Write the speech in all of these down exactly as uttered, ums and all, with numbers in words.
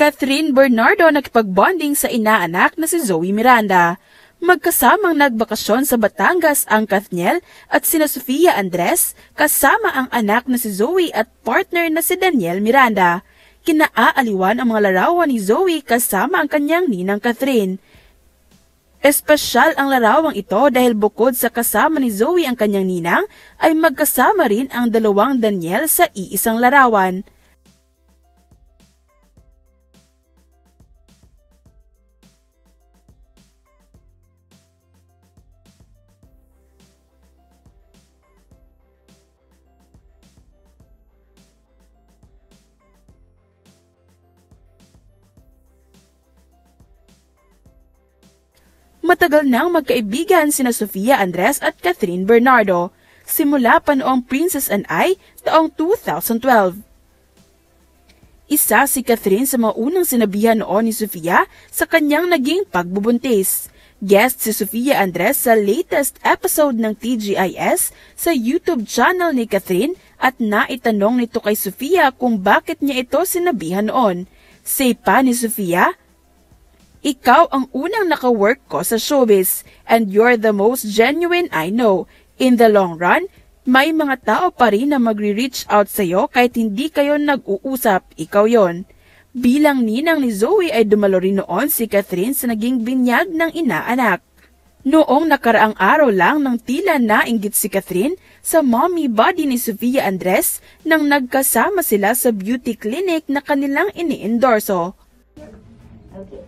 Catherine Bernardo nakipagbonding sa inaanak na si Zoe Miranda. Magkasamang nagbakasyon sa Batangas ang KATHNIEL at sina Sofia Andres kasama ang anak na si Zoe at partner na si Daniel Miranda. Kinaaaliwan ang mga larawan ni Zoe kasama ang kanyang ninang Catherine. Espesyal ang larawang ito dahil bukod sa kasama ni Zoe ang kanyang ninang, ay magkasama rin ang dalawang Daniel sa iisang larawan. Matagal nang magkaibigan sina Sofia Andres at Catherine Bernardo, simula pa noong Princess and I taong two thousand twelve. Isa si Catherine sa mga unang sinabihan noon ni Sofia sa kanyang naging pagbubuntis. Guest si Sofia Andres sa latest episode ng T G I S sa YouTube channel ni Catherine at naitanong nito kay Sofia kung bakit niya ito sinabihan noon. Say pa ni Sofia, "Ikaw ang unang naka-work ko sa showbiz, and you're the most genuine I know. In the long run, may mga tao pa rin na magre-reach out sa'yo kahit hindi kayo nag-uusap, ikaw yon." Bilang ninang ni Zoe ay dumalo rin noon si Catherine sa naging binyag ng inaanak. Noong nakaraang araw lang nang tila nainggit si Catherine sa mommy body ni Sofia Andres nang nagkasama sila sa beauty clinic na kanilang ini-endorso. Okay,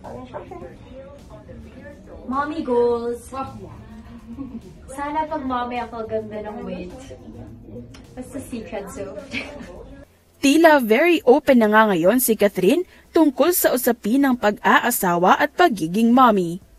mommy goals. Sana pag mommy ako ganda ng weight. What's the secret, so? Tila very open na nga ngayon si Catherine tungkol sa usapin ng pag-aasawa at pagiging mommy.